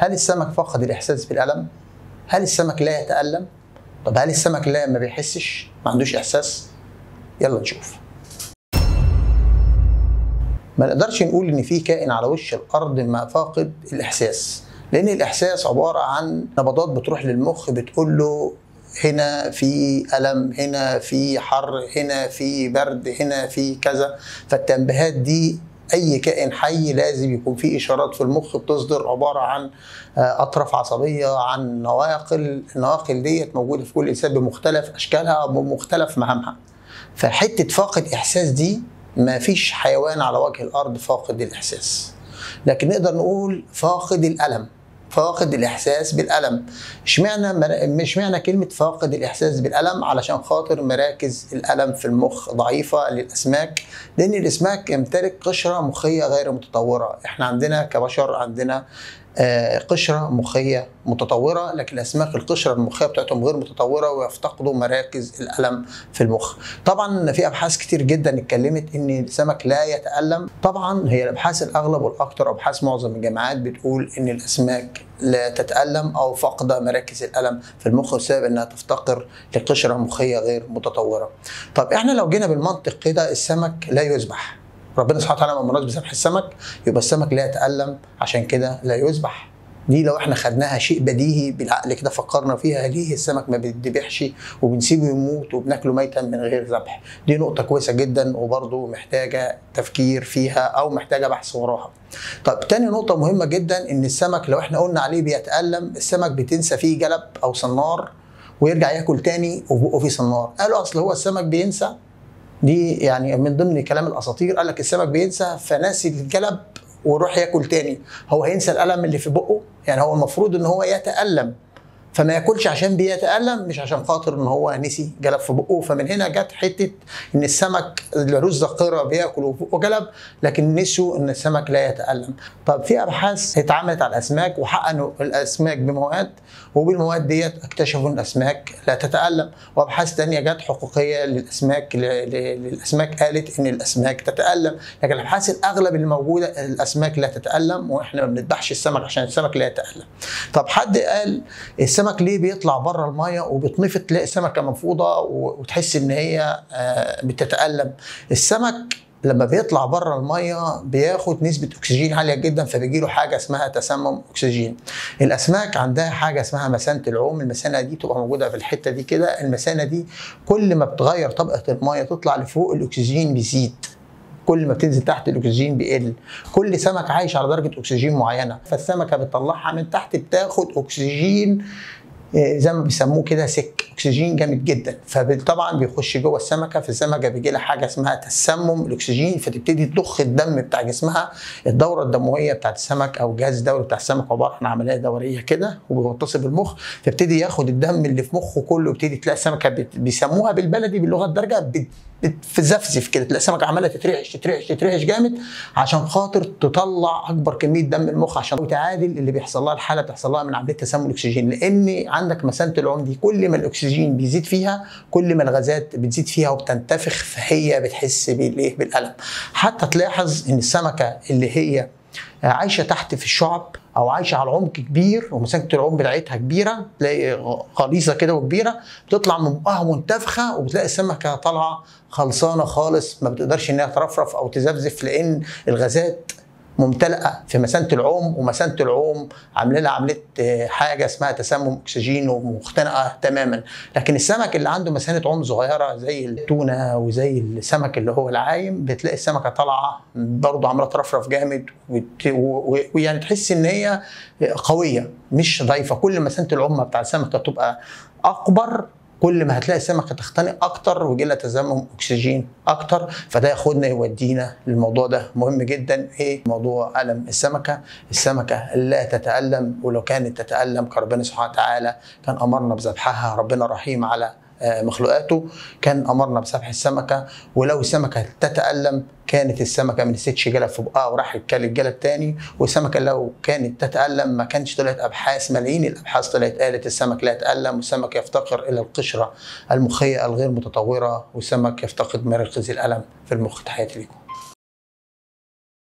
هل السمك فقد الإحساس بالألم؟ هل السمك لا يتألم؟ طب هل السمك لا ما بيحسش؟ ما عندوش إحساس؟ يلا نشوف. ما نقدرش نقول إن في كائن على وش الأرض ما فاقد الإحساس، لأن الإحساس عبارة عن نبضات بتروح للمخ بتقول له هنا في ألم، هنا في حر، هنا في برد، هنا في كذا. فالتنبيهات دي أي كائن حي لازم يكون فيه إشارات في المخ بتصدر، عبارة عن أطراف عصبية، عن نواقل. النواقل ديت موجودة في كل إنسان بمختلف أشكالها وبمختلف مهامها. فحتة فاقد إحساس دي ما فيش حيوان على وجه الأرض فاقد الإحساس، لكن نقدر نقول فاقد الألم، فاقد الإحساس بالألم. اشمعنى كلمة فاقد الإحساس بالألم؟ علشان خاطر مراكز الألم في المخ ضعيفة للأسماك، لأن الأسماك يمتلك قشرة مخية غير متطورة. احنا عندنا كبشر عندنا قشرة مخية متطورة، لكن الأسماك القشرة المخية بتاعتهم غير متطورة ويفتقدوا مراكز الألم في المخ. طبعا في أبحاث كتير جدا اتكلمت إن السمك لا يتألم. طبعا هي الأبحاث الأغلب والأكثر أبحاث معظم الجامعات بتقول إن الأسماك لا تتألم أو فاقدة مراكز الألم في المخ بسبب إنها تفتقر لقشرة مخية غير متطورة. طب إحنا لو جينا بالمنطق كده، السمك لا يذبح. ربنا سبحانه وتعالى لما مرض بذبح السمك يبقى السمك لا يتألم، عشان كده لا يذبح. دي لو احنا خدناها شيء بديهي بالعقل كده فكرنا فيها، ليه السمك ما بيتذبحش وبنسيبه يموت وبناكله ميتا من غير ذبح؟ دي نقطة كويسة جدا وبرضه محتاجة تفكير فيها أو محتاجة بحث وراها. طب تاني نقطة مهمة جدا، إن السمك لو احنا قلنا عليه بيتألم، السمك بتنسى فيه جلب أو صنار ويرجع ياكل تاني وبقه فيه صنار. قالوا أصل هو السمك بينسى، دي يعني من ضمن كلام الاساطير، قال لك السمك بينسى فناسي الجلب ويروح ياكل تاني. هو هينسى الالم اللي في بقه؟ يعني هو المفروض ان هو يتالم فما ياكلش عشان بيتالم، مش عشان خاطر ان هو نسي جلب في بقه. فمن هنا جت حته ان السمك رز ذخيره بياكل وفي بقه جلب، لكن نسوا ان السمك لا يتالم. طب في ابحاث اتعملت على الاسماك وحقنوا الاسماك بمواد، وبالمواد ديت اكتشفوا ان الاسماك لا تتالم. وابحاث ثانيه جت حقوقيه للاسماك قالت ان الاسماك تتالم، لكن الابحاث الاغلب اللي موجوده الاسماك لا تتالم، واحنا ما بنذبحش السمك عشان السمك لا يتالم. طب حد قال السمك ليه بيطلع بره الميه وبتنفط تلاقي السمكه منفوضه وتحس ان هي بتتالم؟ السمك لما بيطلع بره الميه بياخد نسبه اكسجين عاليه جدا، فبيجي له حاجه اسمها تسمم اكسجين. الاسماك عندها حاجه اسمها مثانه العوم، المثانه دي تبقى موجوده في الحته دي كده. المثانه دي كل ما بتغير طبقه الميه تطلع لفوق الاكسجين بيزيد، كل ما بتنزل تحت الاكسجين بيقل. كل سمك عايش على درجه اكسجين معينه، فالسمكه بتطلعها من تحت بتاخد اكسجين زي ما بيسموه كده سك، اكسجين جامد جدا. فطبعا بيخش جوه السمكه، في السمكه بيجي لها حاجه اسمها تسمم الاكسجين، فتبتدي تضخ الدم بتاع جسمها. الدوره الدمويه بتاعت السمك او الجهاز الدوري بتاع السمك عباره عن عمليه دوريه كده وبيتصل بالمخ، فيبتدي ياخد الدم اللي في مخه كله. يبتدي تلاقي السمكه بيسموها بالبلدي باللغه الدارجه بتزفزف كده، تلاقي السمكه عماله تترعش تترعش تترعش جامد عشان خاطر تطلع اكبر كميه دم المخ، عشان تعادل اللي بيحصل لها الحاله بتحصل لها من عمليه تسمم الاكسجين. لان عندك مثانه العوم دي كل ما الاكسجين بيزيد فيها كل ما الغازات بتزيد فيها وبتنتفخ، فهي بتحس بالالم. حتى تلاحظ ان السمكه اللي هي عايشه تحت في الشعب او عايشه على عمق كبير ومساحه العوم بتاعتها كبيره، تلاقي غليظه كده وكبيره، بتطلع من بقها منتفخه، وبتلاقي السمكه طالعه خلصانه خالص، ما بتقدرش انها ترفرف او تزفزف لان الغازات ممتلئه في مثانه العوم، ومثانه العوم عامله لها عمليه حاجه اسمها تسمم اكسجين ومختنقه تماما. لكن السمك اللي عنده مثانه عوم صغيره زي التونه وزي السمك اللي هو العايم، بتلاقي السمكه طالعه برضه عامله ترفرف جامد، ويعني تحس ان هي قويه مش ضعيفه. كل ما مثانه العوم بتاع السمكه تبقى اكبر كل ما هتلاقي السمكه تختنق اكتر ويجي لها تسمم اكسجين اكتر. فده ياخدنا يودينا للموضوع ده مهم جدا، ايه موضوع الم السمكه. السمكه لا تتالم، ولو كانت تتالم كربنا سبحانه وتعالى كان امرنا بذبحها. ربنا رحيم على مخلوقاته، كان امرنا بذبح السمكه. ولو السمكه تتالم كانت السمكه ما نسيتش جلد في بقها وراح كل الجلد تاني. والسمكه لو كانت تتالم ما كانش طلعت ابحاث، ملايين الابحاث طلعت قالت السمك لا يتالم، والسمك يفتقر الى القشره المخيه الغير متطوره، والسمك يفتقد مركز الالم في المخ. تحياتي لكم.